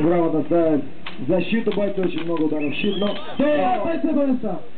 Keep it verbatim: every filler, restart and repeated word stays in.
грамотно ставит защиту, бойцы очень много ударов в щит, но... Да, бойцы борются.